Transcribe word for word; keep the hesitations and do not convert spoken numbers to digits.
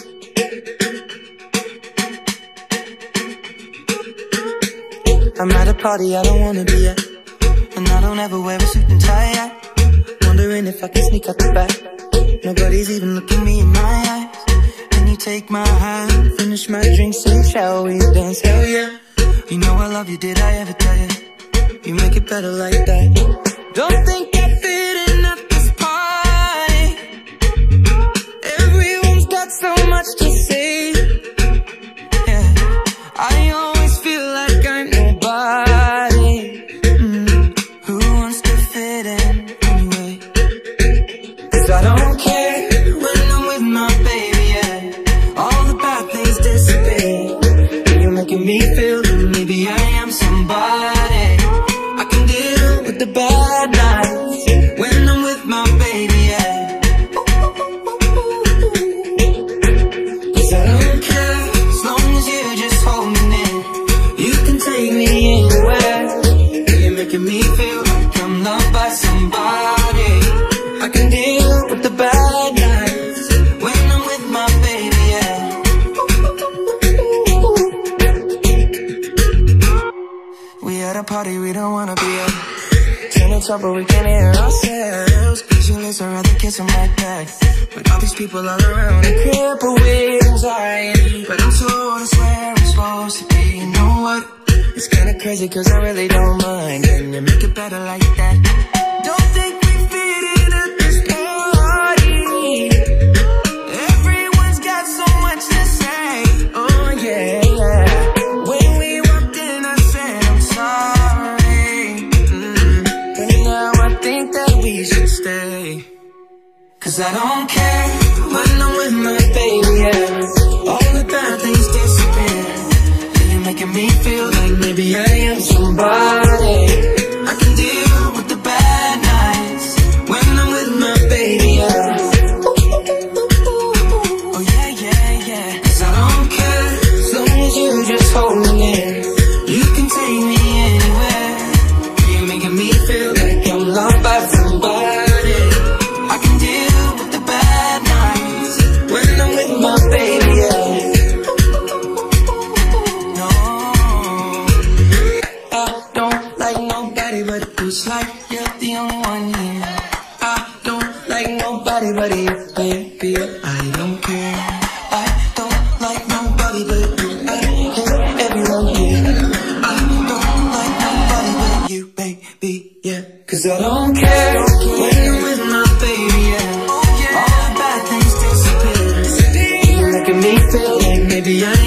I'm at a party I don't wanna be at, and I don't ever wear a suit and tie yet. Wondering if I can sneak out the back. Nobody's even looking me in my eyes. Can you take my hand, finish my drink, so shall we dance? Hell yeah. You know I love you, did I ever tell you? You make it better like that. Don't think I fit in at this party. Everyone's got so much to say. Yeah, I always feel like I'm nobody. Mm, who wants to fit in anyway? Cause I don't care when I'm with my baby, yeah. All the bad things disappear. You're making me feel that maybe I am somebody. I can deal with the bad nights when I'm with my baby, yeah. Cause I don't care as long as you just hold me near. You can take me anywhere. You're making me feel like I'm loved by somebody. I can deal with the bad nights when I'm with my baby, yeah. We at a party we don't wanna be at. Turn it up but we can't hear ourselves. Pictureless or other kids on my back. With all these people all around and crippled with anxiety. But I'm told it's where I'm supposed to be. You know what? It's kinda crazy cause I really don't mind. Can you make it better like that? Don't think we fit in at this party. Everyone's got so much to say. Oh yeah, yeah. When we walked in I said I'm sorry. Mm. But now I think that we should stay. Cause I don't care when I'm with my baby, yeah. All the bad things disappear. You're making me feel like maybe I am somebody. I can deal with the bad nights when I'm with my baby, yeah. Oh yeah, yeah, yeah. Cause I don't care as long as you just hold me near. You can take me anywhere. You're making me feel like I'm loved by somebody. I can deal with the bad nights when I'm with my baby, yeah. No, I don't like nobody but it's like you're the only one here. I don't like nobody but you, baby. I don't care. I don't like nobody but you. I hate everyone here. I don't like nobody but you, baby, yeah. Cause I don't care when I'm with my baby, yeah. All the bad things disappear. You're making me feel like maybe I